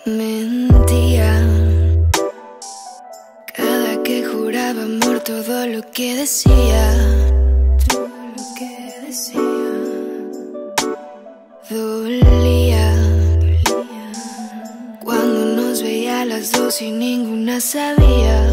Mentía cada que juraba amor, todo lo que decía, dolía cuando nos veía a las dos y ninguna sabía.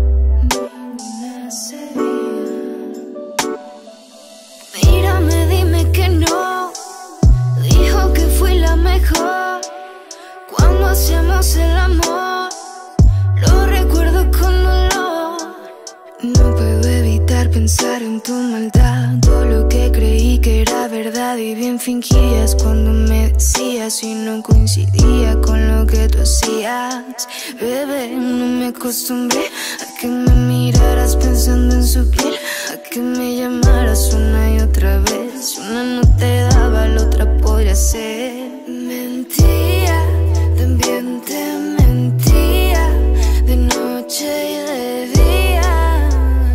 Mírame, dime que no. Dijo que fui la mejor cuando hacíamos el amor. Lo recuerdo con dolor. No puedo evitar pensar en tu maldad. Todo lo que creí que era verdad y bien fingías cuando me decías y no coincidía con lo que tú hacías. Bebé, no me acostumbré a que me miraras pensando en su piel, a que me llamaras una y otra vez. Si una no te daba, la otra podría ser. Mentía, también te mentía, de noche y de día.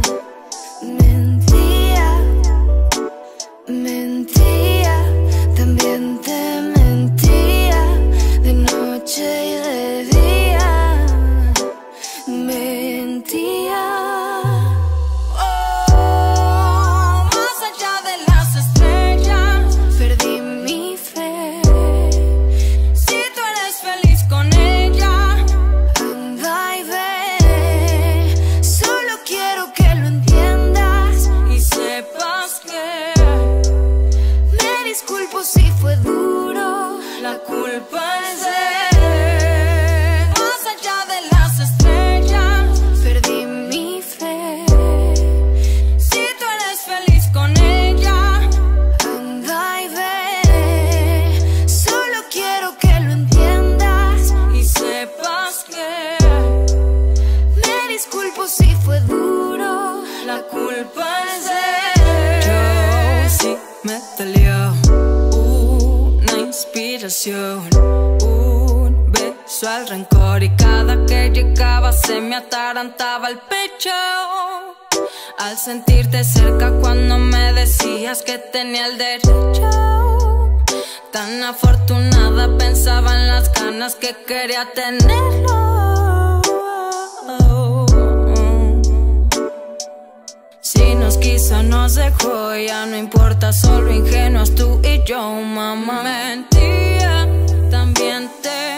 Mentía, mentía, también te mentía, de noche y de día. Mentía. Disculpo si fue duro, la culpa es de él. Más allá de las estrellas, perdí mi fe. Si tú eres feliz con ella, anda y ve. Solo quiero que lo entiendas y sepas que me disculpo si fue duro, la culpa es de él. Yo sí me dolió inspiración, un beso al rencor, y cada que llegaba se me atarantaba el pecho al sentirte cerca cuando me decías que tenía el derecho. Tan afortunada, pensaba en las ganas que quería tenerlo. Si nos quiso, nos dejó, ya no importa, solo ingenuos tú y yo, mamá. Mentía, también te